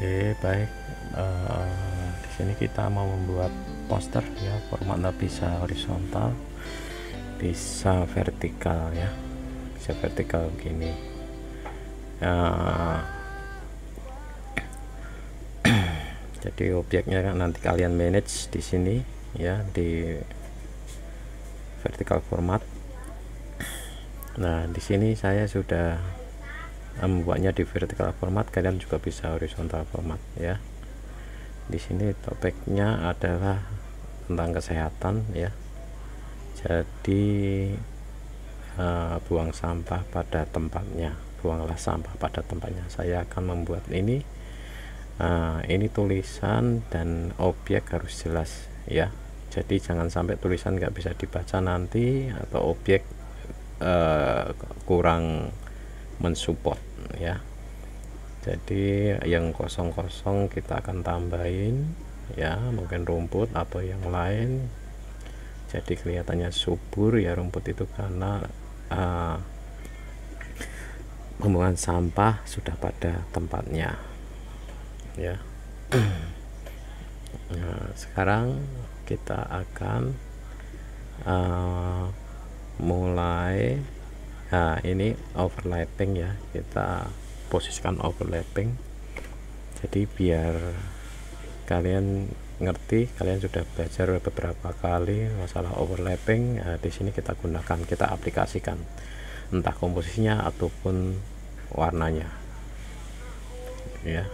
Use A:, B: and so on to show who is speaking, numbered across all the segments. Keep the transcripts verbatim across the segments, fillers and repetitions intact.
A: Oke, baik. Eh, di sini kita mau membuat poster ya, formatnya bisa horizontal, bisa vertikal ya, bisa vertikal begini. Eh, jadi objeknya kan nanti kalian manage di sini ya, di vertical format. Nah, di sini saya sudah membuatnya di vertical format, kalian juga bisa horizontal format ya. Di sini topiknya adalah tentang kesehatan ya. Jadi uh, buang sampah pada tempatnya, buanglah sampah pada tempatnya. Saya akan membuat ini. Uh, ini tulisan dan objek harus jelas ya. Jadi jangan sampai tulisan nggak bisa dibaca nanti, atau objek uh, kurang mensupport ya. Jadi yang kosong-kosong kita akan tambahin ya, mungkin rumput atau yang lain, jadi kelihatannya subur ya rumput itu, karena uh, pembuangan sampah sudah pada tempatnya ya. Nah, sekarang kita akan uh, mulai. Nah, ini overlapping ya, kita posisikan overlapping. Jadi biar kalian ngerti, kalian sudah belajar beberapa kali masalah overlapping. Nah, di sini kita gunakan, kita aplikasikan entah komposisinya ataupun warnanya ya.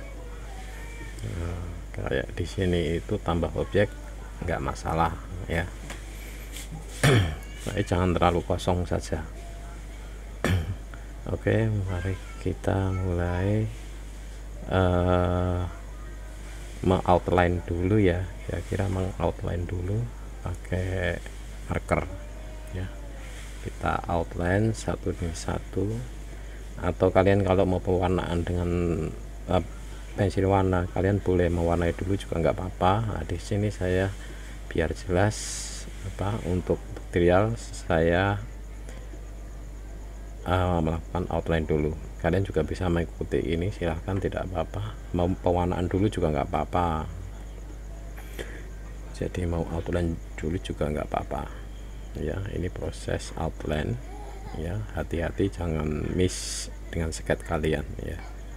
A: Nah, kayak di sini itu tambah objek nggak masalah ya. Nah, jangan terlalu kosong saja. Oke, mari kita mulai uh, mengoutline dulu ya, kira-kira mengoutline dulu pakai marker ya. Kita outline satu demi satu, atau kalian kalau mau pewarnaan dengan uh, pensil warna, kalian boleh mewarnai dulu juga nggak apa-apa. Nah, di sini saya biar jelas apa, untuk tutorial saya uh, melakukan outline dulu. Kalian juga bisa mengikuti ini, silahkan, tidak apa-apa. Mau pewarnaan dulu juga nggak apa-apa, jadi mau outline dulu juga nggak apa-apa ya. Ini proses outline ya, hati-hati jangan miss dengan sketch kalian ya.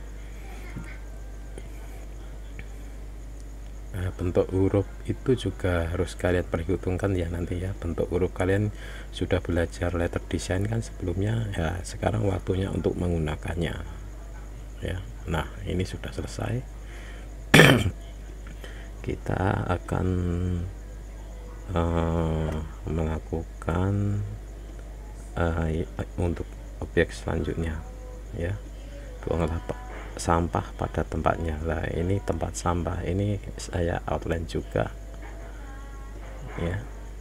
A: Nah, bentuk huruf itu juga harus kalian perhitungkan ya nanti ya. Bentuk huruf kalian sudah belajar letter design kan sebelumnya ya, sekarang waktunya untuk menggunakannya ya. Nah, ini sudah selesai. Kita akan uh, melakukan uh, untuk objek selanjutnya ya, buanglah sampah pada tempatnya. Lah, ini tempat sampah, ini saya outline juga ya.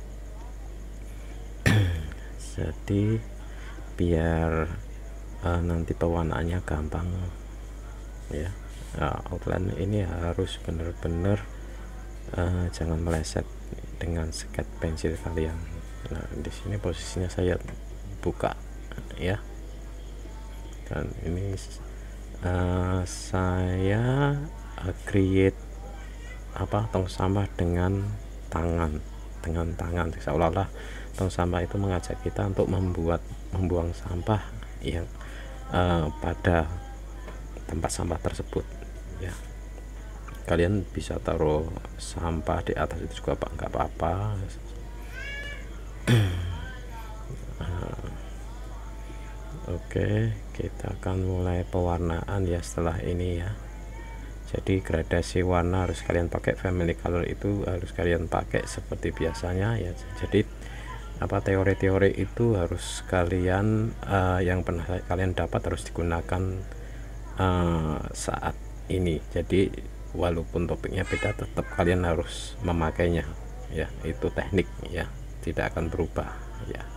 A: Jadi biar uh, nanti pewarnaannya gampang ya. Nah, outline ini harus benar-benar uh, jangan meleset dengan sketch pensil kalian. Nah, di sini posisinya saya buka ya, dan ini Uh, saya uh, create apa, tong sampah dengan tangan dengan tangan seolah-olah tong sampah itu mengajak kita untuk membuat membuang sampah yang uh, pada tempat sampah tersebut ya. Kalian bisa taruh sampah di atas itu juga pak, nggak apa-apa. Oke, kita akan mulai pewarnaan ya setelah ini ya. Jadi gradasi warna harus kalian pakai, family color itu harus kalian pakai seperti biasanya ya. Jadi apa, teori-teori itu harus kalian uh, yang pernah kalian dapat harus digunakan uh, saat ini. Jadi walaupun topiknya beda, tetap kalian harus memakainya ya. Itu teknik ya, tidak akan berubah ya.